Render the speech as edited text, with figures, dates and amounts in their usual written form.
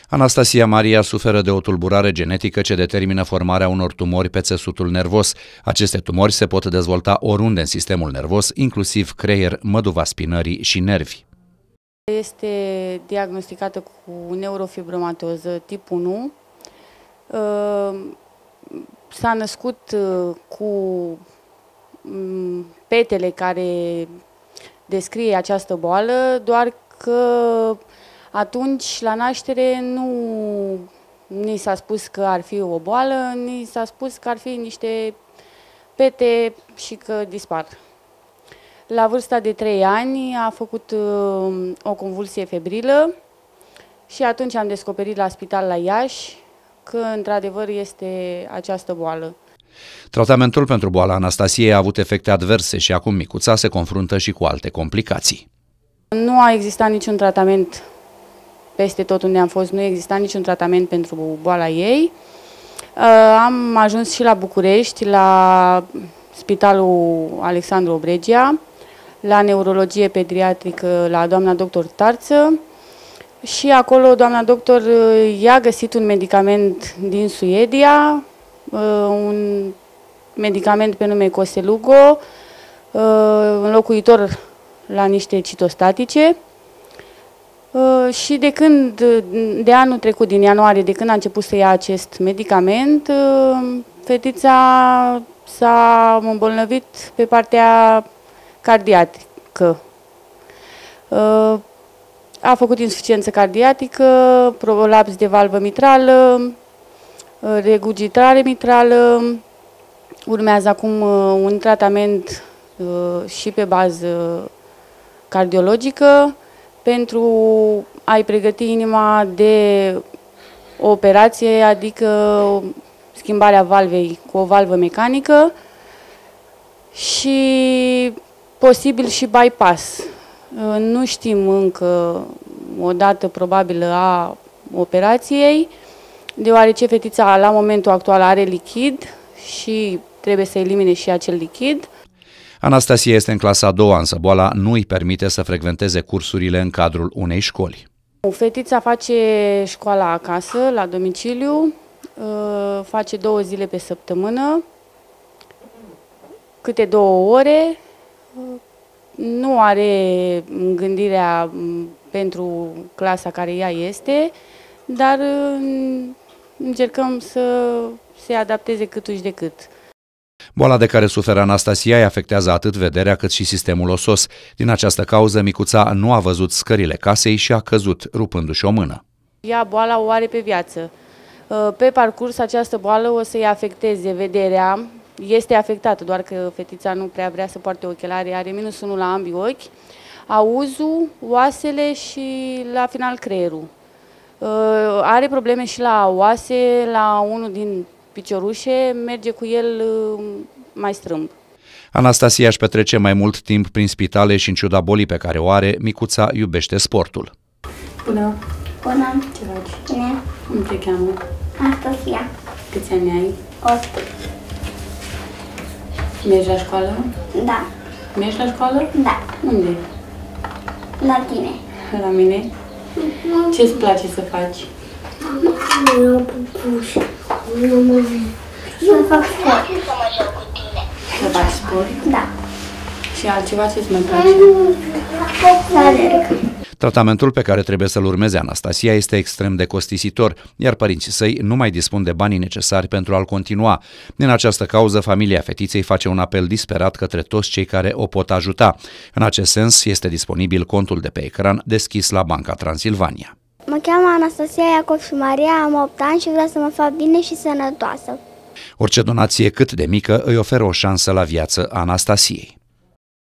Anastasia Maria suferă de o tulburare genetică ce determină formarea unor tumori pe țesutul nervos. Aceste tumori se pot dezvolta oriunde în sistemul nervos, inclusiv creier, măduva spinării și nervi. Este diagnosticată cu neurofibromatoză tip 1. S-a născut cu petele care descrie această boală, doar că atunci, la naștere, nu ni s-a spus că ar fi o boală, ni s-a spus că ar fi niște pete și că dispar. La vârsta de 3 ani a făcut o convulsie febrilă și atunci am descoperit la spital la Iași că într-adevăr este această boală. Tratamentul pentru boala Anastasiei a avut efecte adverse și acum micuța se confruntă și cu alte complicații. Nu a existat niciun tratament peste tot unde am fost, nu exista niciun tratament pentru boala ei. Am ajuns și la București, la Spitalul Alexandru Obregia, la neurologie pediatrică la doamna doctor Tarță și acolo doamna doctor i-a găsit un medicament din Suedia, un medicament pe nume Coselugo, înlocuitor la niște citostatice. Și de anul trecut, din ianuarie, de când a început să ia acest medicament, fetița s-a îmbolnăvit pe partea cardiacă. A făcut insuficiență cardiacă, prolaps de valvă mitrală, regurgitare mitrală. Urmează acum un tratament și pe bază cardiologică pentru a-i pregăti inima de o operație, adică schimbarea valvei cu o valvă mecanică și posibil și bypass. Nu știm încă o dată probabilă a operației, deoarece fetița la momentul actual are lichid și trebuie să elimine și acel lichid. Anastasia este în clasa a doua, însă boala nu îi permite să frecventeze cursurile în cadrul unei școli. Fetița face școala acasă, la domiciliu, face 2 zile pe săptămână, câte 2 ore. Nu are gândirea pentru clasa care ea este, dar încercăm să se adapteze câtuși de cât. Boala de care suferă Anastasia îi afectează atât vederea cât și sistemul osos. Din această cauză, micuța nu a văzut scările casei și a căzut, rupându-și o mână. Ea boala o are pe viață. Pe parcurs, această boală o să-i afecteze vederea. Este afectată, doar că fetița nu prea vrea să poarte ochelari, are -1 la ambii ochi, auzul, oasele și la final creierul. Are probleme și la oase, la unul din piciorușe, merge cu el mai strâmb. Anastasia își petrece mai mult timp prin spitale și în ciuda bolii pe care o are, micuța iubește sportul. Bună! Bună! Ce faci? Bine! Cum te cheamă? Anastasia. Câți ani ai? 8. Mergi la școală? Da. Mergi la școală? Da. Unde? La tine. La mine? Ce-ți place să faci? Să fac sport. Să faci sport? Da. Și altceva ce-ți mai place? Să alerg. Tratamentul pe care trebuie să-l urmeze Anastasia este extrem de costisitor, iar părinții săi nu mai dispun de banii necesari pentru a-l continua. Din această cauză, familia fetiței face un apel disperat către toți cei care o pot ajuta. În acest sens, este disponibil contul de pe ecran deschis la Banca Transilvania. Mă cheamă Anastasia Iacov și Maria, am 8 ani și vreau să mă fac bine și sănătoasă. Orice donație cât de mică îi oferă o șansă la viață Anastasiei.